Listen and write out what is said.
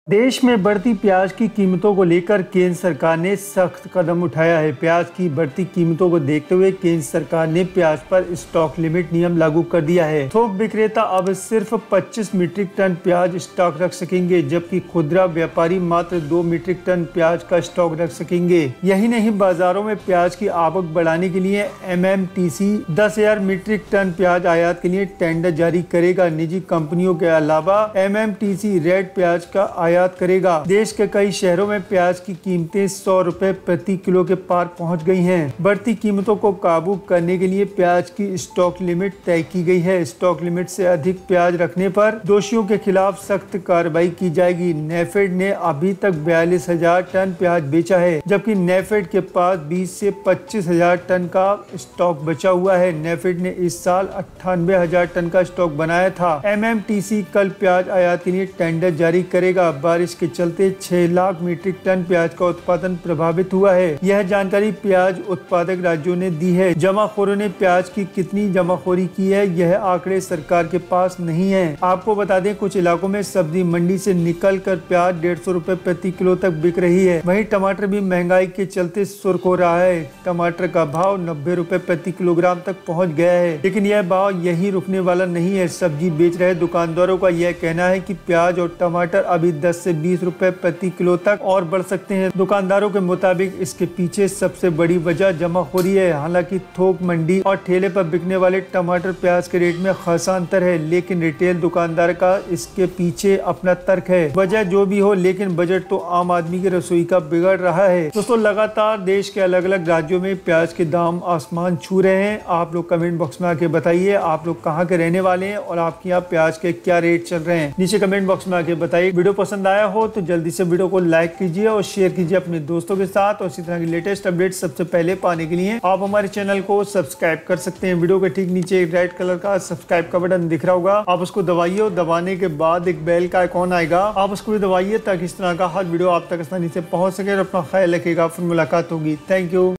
देश में बढ़ती प्याज की कीमतों को लेकर केंद्र सरकार ने सख्त कदम उठाया है। प्याज की बढ़ती कीमतों को देखते हुए केंद्र सरकार ने प्याज पर स्टॉक लिमिट नियम लागू कर दिया है। थोक विक्रेता अब सिर्फ 25 मीट्रिक टन प्याज स्टॉक रख सकेंगे, जबकि खुदरा व्यापारी मात्र 2 मीट्रिक टन प्याज का स्टॉक रख सकेंगे। यही नहीं, बाजारों में प्याज की आवक बढ़ाने के लिए MMTC 10,000 मीट्रिक टन प्याज आयात के लिए टेंडर जारी करेगा। निजी कंपनियों के अलावा MMTC रेड प्याज का आयात करेगा। देश के कई शहरों में प्याज की कीमतें 100 रुपए प्रति किलो के पार पहुंच गई हैं। बढ़ती कीमतों को काबू करने के लिए प्याज की स्टॉक लिमिट तय की गई है। स्टॉक लिमिट से अधिक प्याज रखने पर दोषियों के खिलाफ सख्त कार्रवाई की जाएगी। नेफेड ने अभी तक 42,000 टन प्याज बेचा है, जबकि नेफेड के पास 20 से 25,000 टन का स्टॉक बचा हुआ है। नेफेड ने इस साल 98,000 टन का स्टॉक बनाया था। MMTC कल प्याज आयात के लिए टेंडर जारी करेगा। बारिश के चलते 6 लाख मीट्रिक टन प्याज का उत्पादन प्रभावित हुआ है। यह जानकारी प्याज उत्पादक राज्यों ने दी है। जमाखोरों ने प्याज की कितनी जमाखोरी की है, यह आंकड़े सरकार के पास नहीं है। आपको बता दें, कुछ इलाकों में सब्जी मंडी से निकलकर प्याज 150 रुपए प्रति किलो तक बिक रही है। वहीं टमाटर भी महंगाई के चलते सुर्ख हो रहा है। टमाटर का भाव 90 रुपए प्रति किलोग्राम तक पहुँच गया है, लेकिन यह भाव यही रुकने वाला नहीं है। सब्जी बेच रहे दुकानदारों का यह कहना है कि प्याज और टमाटर अभी 10 से 20 रुपए प्रति किलो तक और बढ़ सकते हैं। दुकानदारों के मुताबिक इसके पीछे सबसे बड़ी वजह जमाखोरी है। हालांकि थोक मंडी और ठेले पर बिकने वाले टमाटर प्याज के रेट में खासा अंतर है, लेकिन रिटेल दुकानदार का इसके पीछे अपना तर्क है। वजह जो भी हो, लेकिन बजट तो आम आदमी की रसोई का बिगड़ रहा है। दोस्तों, लगातार देश के अलग अलग राज्यों में प्याज के दाम आसमान छू रहे हैं। आप लोग कमेंट बॉक्स में आके बताइए आप लोग कहाँ के रहने वाले हैं और आपके यहाँ प्याज के क्या रेट चल रहे हैं। नीचे कमेंट बॉक्स में आके बताइए। वीडियो पसंद आया हो तो जल्दी से वीडियो को लाइक कीजिए और शेयर कीजिए अपने दोस्तों के साथ। और इसी तरह की लेटेस्ट अपडेट सबसे पहले पाने के लिए आप हमारे चैनल को सब्सक्राइब कर सकते हैं। वीडियो के ठीक नीचे एक रेड कलर का सब्सक्राइब का बटन दिख रहा होगा, आप उसको दबाइए और दबाने के बाद एक बेल का आइकॉन आएगा, आप उसको भी दबाइए ताकि इस तरह का हर वीडियो आप तक आसानी से पहुंच सके। और अपना ख्याल रखिएगा, फिर मुलाकात होगी। Thank you.